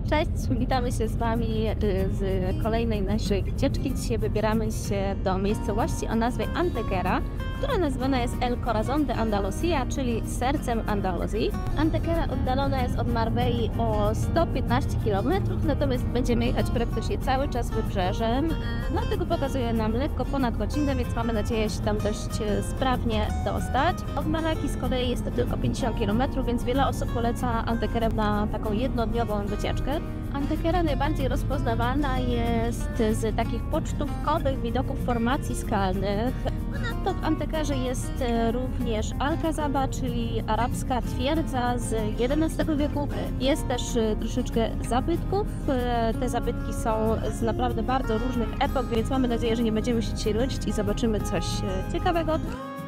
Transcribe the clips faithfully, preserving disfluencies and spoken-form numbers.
Cześć, witamy się z Wami z kolejnej naszej wycieczki. Dzisiaj wybieramy się do miejscowości o nazwie Antequera, która nazwana jest El Corazón de Andalucía, czyli sercem Andaluzji. Antequera oddalona jest od Marbei o sto piętnaście kilometrów, natomiast będziemy jechać praktycznie cały czas wybrzeżem, dlatego pokazuje nam lekko ponad godzinę, więc mamy nadzieję się tam dość sprawnie dostać. Od Malaki z kolei jest to tylko pięćdziesiąt kilometrów, więc wiele osób poleca Antequerę na taką jednodniową wycieczkę. Antequera najbardziej rozpoznawalna jest z takich pocztówkowych widoków formacji skalnych. Ponadto w Antequerze jest również Alcazaba, czyli arabska twierdza z jedenastego wieku. Jest też troszeczkę zabytków. Te zabytki są z naprawdę bardzo różnych epok, więc mamy nadzieję, że nie będziemy się dzisiaj nudzić i zobaczymy coś ciekawego.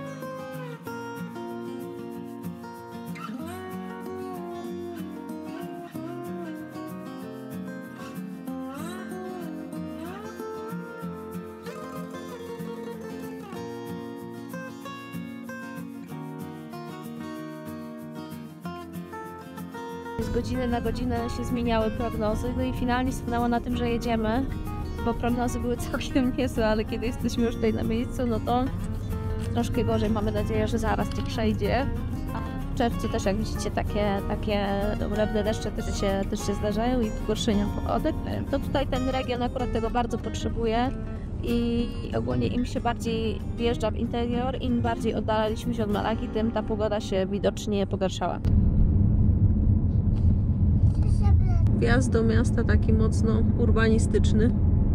Z godziny na godzinę się zmieniały prognozy, no i finalnie stanęło na tym, że jedziemy, bo prognozy były całkiem niezłe, ale kiedy jesteśmy już tutaj na miejscu, no to troszkę gorzej. Mamy nadzieję, że zaraz to przejdzie. A w czerwcu też, jak widzicie, takie, takie ulewne deszcze też się, też się zdarzają i pogorszenia pogody. To tutaj ten region akurat tego bardzo potrzebuje i ogólnie im się bardziej wjeżdża w interior, im bardziej oddalaliśmy się od Malaki, tym ta pogoda się widocznie pogarszała. Wjazd do miasta taki mocno urbanistyczny.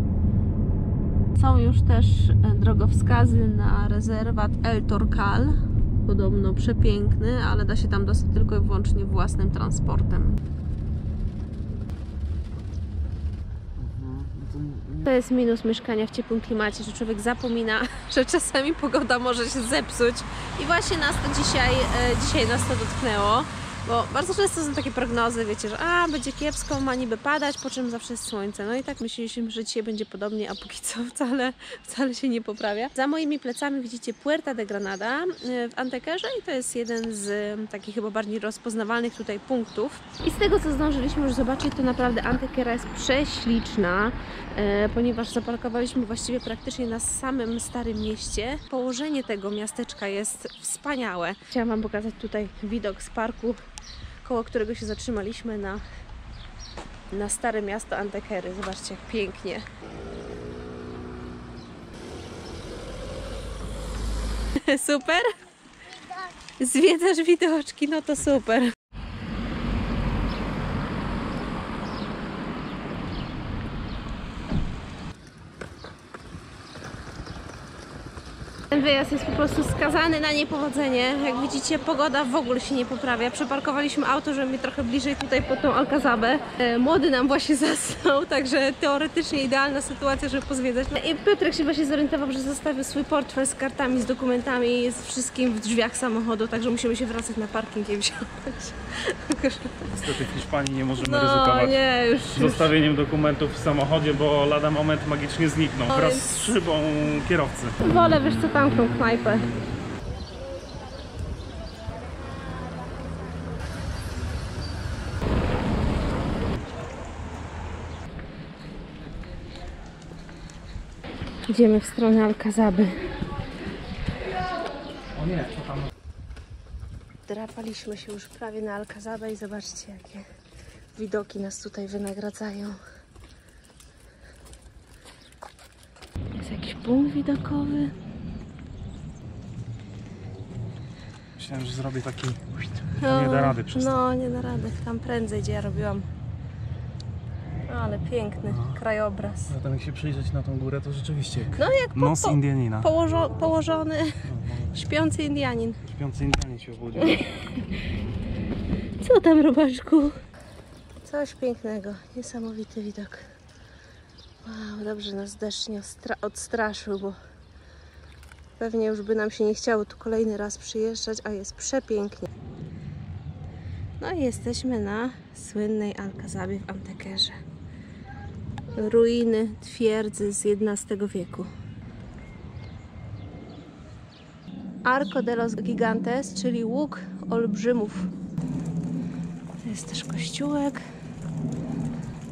Są już też drogowskazy na rezerwat El Torcal. Podobno przepiękny, ale da się tam dostać tylko i wyłącznie własnym transportem. To jest minus mieszkania w ciepłym klimacie, że człowiek zapomina, że czasami pogoda może się zepsuć. I właśnie nas to dzisiaj, dzisiaj nas to dotknęło. Bo bardzo często są takie prognozy, wiecie, że a, będzie kiepsko, ma niby padać, po czym zawsze jest słońce. No i tak myśleliśmy, że dzisiaj będzie podobnie, a póki co wcale, wcale się nie poprawia. Za moimi plecami widzicie Puerta de Granada w Antequerze i to jest jeden z takich chyba bardziej rozpoznawalnych tutaj punktów. I z tego, co zdążyliśmy już zobaczyć, to naprawdę Antequera jest prześliczna, e, ponieważ zaparkowaliśmy właściwie praktycznie na samym starym mieście. Położenie tego miasteczka jest wspaniałe. Chciałam Wam pokazać tutaj widok z parku, koło którego się zatrzymaliśmy na, na stare miasto Antequery. Zobaczcie, jak pięknie. Super? Zwiedzasz widoczki, no to super. Ten wyjazd jest po prostu skazany na niepowodzenie. Jak widzicie, pogoda w ogóle się nie poprawia. Przeparkowaliśmy auto, żeby mi trochę bliżej tutaj pod tą Alcazabę. Młody nam właśnie zasnął, także teoretycznie idealna sytuacja, żeby pozwiedzać. I Piotrek się właśnie zorientował, że zostawił swój portfel z kartami, z dokumentami, z wszystkim w drzwiach samochodu, także musimy się wracać na parking i wziąć. Niestety w Hiszpanii nie możemy no, ryzykować nie, już, zostawieniem już. dokumentów w samochodzie, bo lada moment magicznie znikną wraz więc... z szybą kierowcy. Wolę, wiesz co, tamtą knajpę. Idziemy w stronę Alcazaby. O nie, co tam? Drapaliśmy się już prawie na Alcazabę i zobaczcie, jakie widoki nas tutaj wynagradzają. Jest jakiś punkt widokowy. Myślałem, że zrobię taki... No, nie da rady przez to. No, nie da rady. Tam prędzej, gdzie ja robiłam. Ale piękny no. krajobraz. No, tam jak się przyjrzeć na tą górę, to rzeczywiście jak no, jak po, nos po, Indianina. Położo, położony, no, no. śpiący Indianin. Śpiący Indianin się obudził. Co tam, robaczku? Coś pięknego. Niesamowity widok. Wow, dobrze nas deszcz nie odstraszył, bo pewnie już by nam się nie chciało tu kolejny raz przyjeżdżać, a jest przepięknie. No i jesteśmy na słynnej Alcazabie w Antequerze. Ruiny twierdzy z jedenastego wieku. Arco de los Gigantes, czyli łuk olbrzymów. To jest też kościółek.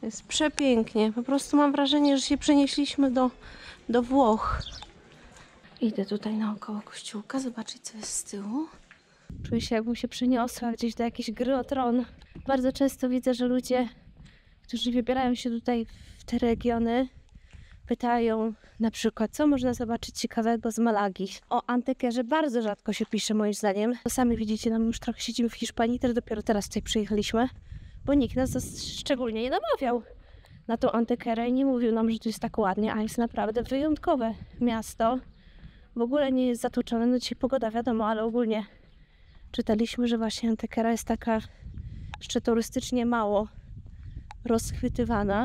Jest przepięknie. Po prostu mam wrażenie, że się przenieśliśmy do, do Włoch. Idę tutaj naokoło kościółka, zobaczyć co jest z tyłu. Czuję się, jakbym się przeniosła gdzieś do jakiejś gry o tron. Bardzo często widzę, że ludzie, którzy wybierają się tutaj w te regiony, pytają na przykład, co można zobaczyć ciekawego z Malagi. O Antequerze bardzo rzadko się pisze, moim zdaniem. To sami widzicie, nam już trochę siedzimy w Hiszpanii, też dopiero teraz tutaj przyjechaliśmy, bo nikt nas szczególnie nie namawiał na tą Antequerę i nie mówił nam, że tu jest tak ładnie, a jest naprawdę wyjątkowe miasto. W ogóle nie jest zatłoczone, no dzisiaj pogoda wiadomo, ale ogólnie czytaliśmy, że właśnie Antequera jest taka jeszcze turystycznie mało rozchwytywana.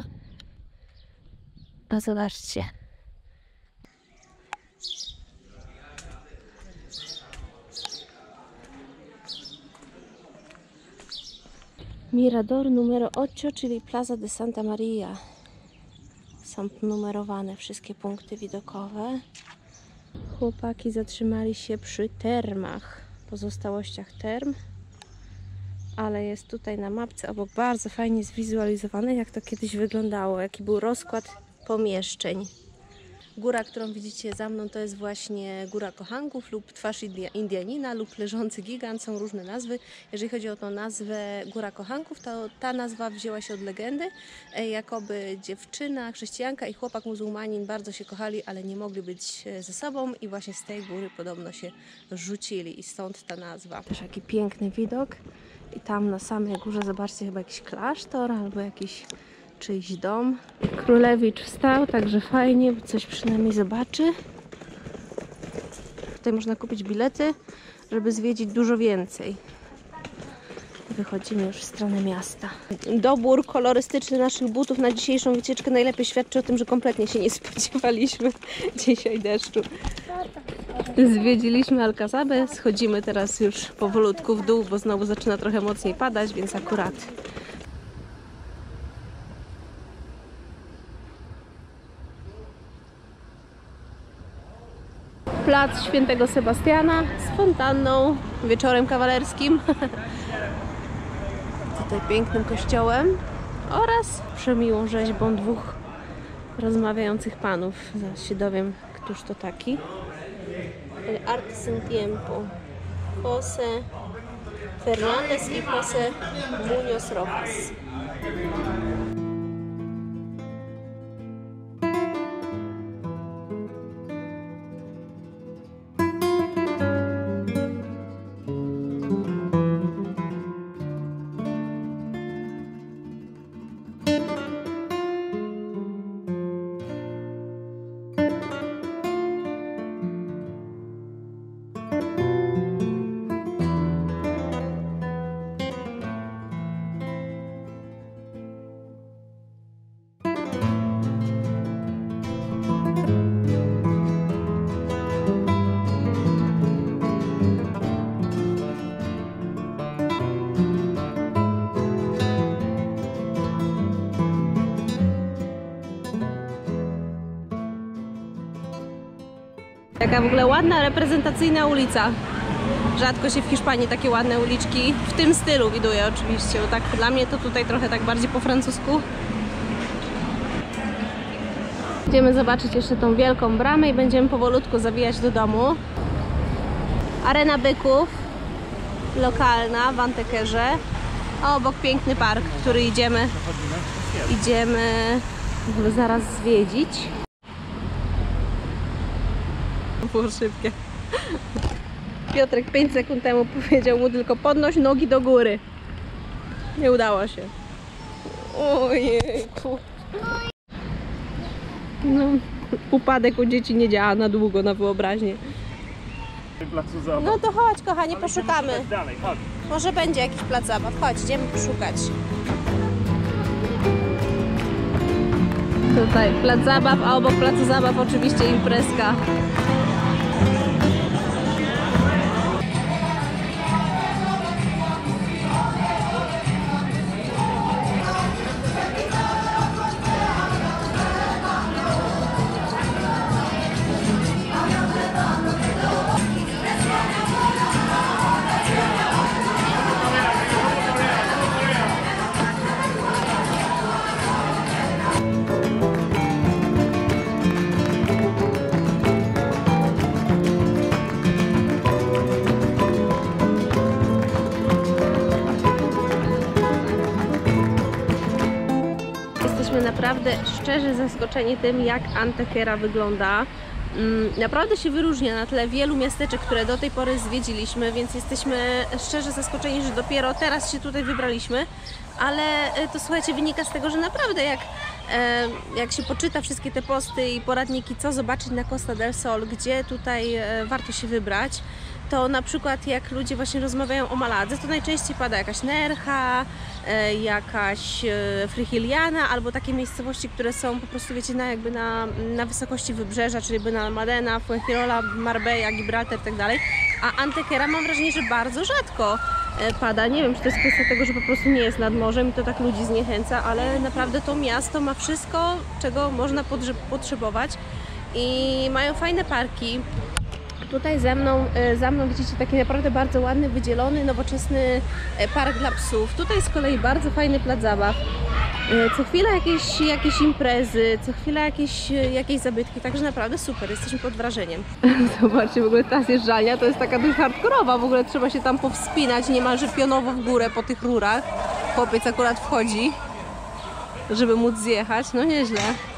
A zobaczcie. Mirador numero osiem, czyli Plaza de Santa Maria. Są numerowane wszystkie punkty widokowe. Chłopaki zatrzymali się przy termach, pozostałościach term. Ale jest tutaj na mapce obok bardzo fajnie zwizualizowane, jak to kiedyś wyglądało, jaki był rozkład pomieszczeń. Góra, którą widzicie za mną, to jest właśnie Góra Kochanków lub Twarz Indianina lub Leżący Gigant, są różne nazwy. Jeżeli chodzi o tą nazwę Góra Kochanków, to ta nazwa wzięła się od legendy, jakoby dziewczyna, chrześcijanka i chłopak muzułmanin bardzo się kochali, ale nie mogli być ze sobą i właśnie z tej góry podobno się rzucili i stąd ta nazwa. Też jaki piękny widok i tam na samej górze zobaczcie chyba jakiś klasztor albo jakiś czyjś dom. Królewicz wstał, także fajnie, bo coś przynajmniej zobaczy. Tutaj można kupić bilety, żeby zwiedzić dużo więcej. Wychodzimy już w stronę miasta. Dobór kolorystyczny naszych butów na dzisiejszą wycieczkę najlepiej świadczy o tym, że kompletnie się nie spodziewaliśmy dzisiaj deszczu. Zwiedziliśmy Alcazabę, schodzimy teraz już powolutku w dół, bo znowu zaczyna trochę mocniej padać, więc akurat Plac Świętego Sebastiana z fontanną, wieczorem kawalerskim, tutaj pięknym kościołem oraz przemiłą rzeźbą dwóch rozmawiających panów. Zaraz się dowiem, któż to taki. El arte sin tiempo. José Fernández i José Muñoz Rojas. Taka w ogóle ładna, reprezentacyjna ulica. Rzadko się w Hiszpanii takie ładne uliczki w tym stylu widuje oczywiście, bo tak dla mnie to tutaj trochę tak bardziej po francusku. Idziemy zobaczyć jeszcze tą wielką bramę i będziemy powolutku zawijać do domu. Arena byków, lokalna w Antequerze, a obok piękny park, który idziemy, idziemy zaraz zwiedzić. Było szybkie. Piotrek pięć sekund temu powiedział mu tylko podnoś nogi do góry. Nie udało się. Ojejku. No, upadek u dzieci nie działa na długo, na wyobraźnię. No to chodź, kochanie, poszukamy. Może będzie jakiś plac zabaw. Chodź, idziemy poszukać. Tutaj plac zabaw, a obok placu zabaw oczywiście imprezka. szczerze zaskoczeni tym, jak Antequera wygląda. Naprawdę się wyróżnia na tle wielu miasteczek, które do tej pory zwiedziliśmy, więc jesteśmy szczerze zaskoczeni, że dopiero teraz się tutaj wybraliśmy. Ale to, słuchajcie, wynika z tego, że naprawdę jak, jak się poczyta wszystkie te posty i poradniki, co zobaczyć na Costa del Sol, gdzie tutaj warto się wybrać, to na przykład jak ludzie właśnie rozmawiają o Maladze, to najczęściej pada jakaś Nerja, jakaś Frigiliana, albo takie miejscowości, które są po prostu, wiecie, na, jakby na, na wysokości wybrzeża, czyli Benalmádena, Fuengirola, Marbella, Gibraltar i tak dalej. A Antequera mam wrażenie, że bardzo rzadko pada. Nie wiem, czy to jest kwestia tego, że po prostu nie jest nad morzem i to tak ludzi zniechęca, ale naprawdę to miasto ma wszystko, czego można potrzebować i mają fajne parki. Tutaj ze mną, za mną widzicie taki naprawdę bardzo ładny, wydzielony, nowoczesny park dla psów. Tutaj z kolei bardzo fajny plac zabaw. Co chwila jakieś, jakieś imprezy, co chwila jakieś, jakieś zabytki, także naprawdę super, jesteśmy pod wrażeniem. Zobaczcie, w ogóle ta zjeżdżalnia to jest taka dość hardkorowa, w ogóle trzeba się tam powspinać niemalże pionowo w górę po tych rurach. Chłopiec akurat wchodzi, żeby móc zjechać, no nieźle.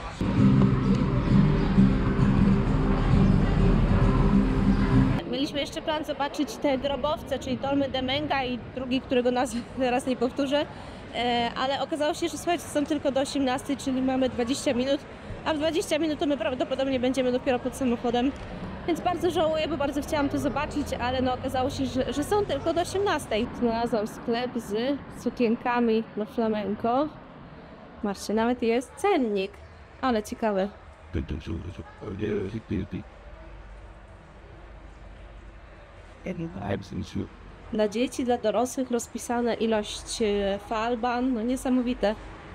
Mieliśmy jeszcze plan zobaczyć te grobowce, czyli Dolmen de Menga i drugi, którego nazwy teraz nie powtórzę, ale okazało się, że słuchajcie, są tylko do osiemnastej, czyli mamy dwadzieścia minut, a w dwadzieścia minut to my prawdopodobnie będziemy dopiero pod samochodem, więc bardzo żałuję, bo bardzo chciałam to zobaczyć, ale no okazało się, że, że są tylko do osiemnastej. Znalazłam sklep z sukienkami na flamenco. Zobaczcie, nawet jest cennik, ale ciekawe. Dla dzieci, dla dorosłych rozpisana ilość falban, no niesamowite.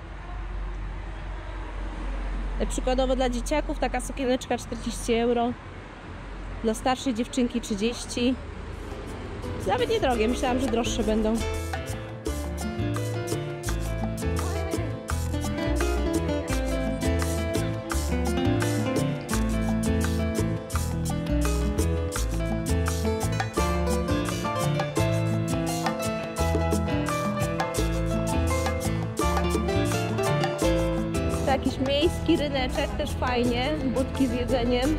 Przykładowo dla dzieciaków taka sukieneczka czterdzieści euro, dla starszej dziewczynki trzydzieści. Nawet niedrogie, myślałam, że droższe będą. Jakiś miejski ryneczek, też fajnie, budki z jedzeniem.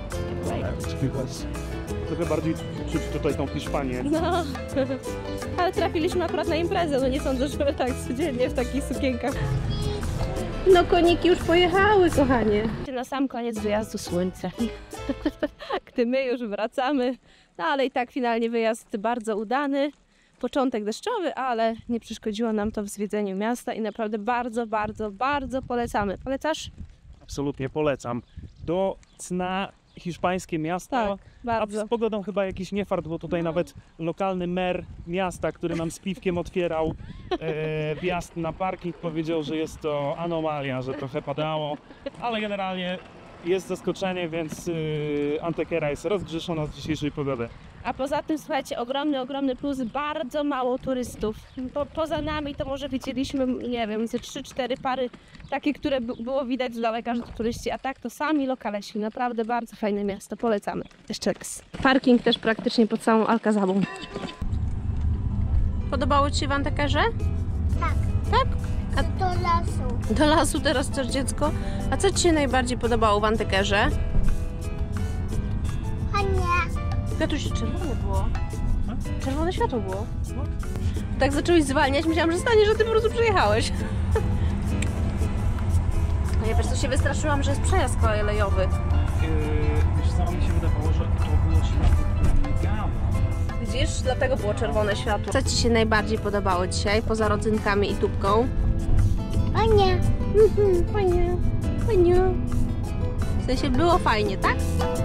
Trochę bardziej czuć tutaj tą Hiszpanię. No, ale trafiliśmy akurat na imprezę, no nie sądzę, żeby tak codziennie w takich sukienkach. No koniki już pojechały, kochanie. Na sam koniec wyjazdu słońce. Gdy my już wracamy, no ale i tak finalnie wyjazd bardzo udany. Początek deszczowy, ale nie przeszkodziło nam to w zwiedzeniu miasta i naprawdę bardzo, bardzo, bardzo polecamy. Polecasz? Absolutnie polecam. Do cna hiszpańskie miasto, tak, bardzo. A z pogodą chyba jakiś niefart, bo tutaj nawet lokalny mer miasta, który nam z piwkiem otwierał e, wjazd na parking, powiedział, że jest to anomalia, że trochę padało, ale generalnie jest zaskoczenie, więc y, Antequera jest rozgrzeszona z dzisiejszej pogody. A poza tym, słuchajcie, ogromny, ogromny plus, bardzo mało turystów. Po, poza nami to może widzieliśmy, nie wiem, ze trzy cztery pary, takie, które było widać z daleka, że to turyści, a tak to sami lokalesi. Naprawdę bardzo fajne miasto, polecamy. Jeszcze raz. Parking też praktycznie pod samą Alcazabą. Podobało Ci się w Antequerze? Tak. Tak? A Do lasu. do lasu teraz też, dziecko. A co Ci się najbardziej podobało w Antequerze? A nie. Kwiatusie, czerwone było. Czerwone światło było. Tak zacząłeś zwalniać, myślałam, że stanie, że Ty po prostu przyjechałeś. No ja wiesz co, się wystraszyłam, że jest przejazd kolejowy. Yy, wiesz co, mi się wydawało, że to było światło, które migało. Widzisz? Dlatego było czerwone światło. Co Ci się najbardziej podobało dzisiaj, poza rodzynkami i tubką? A nie. Mhm, fajnie, fajnie. W sensie było fajnie, tak?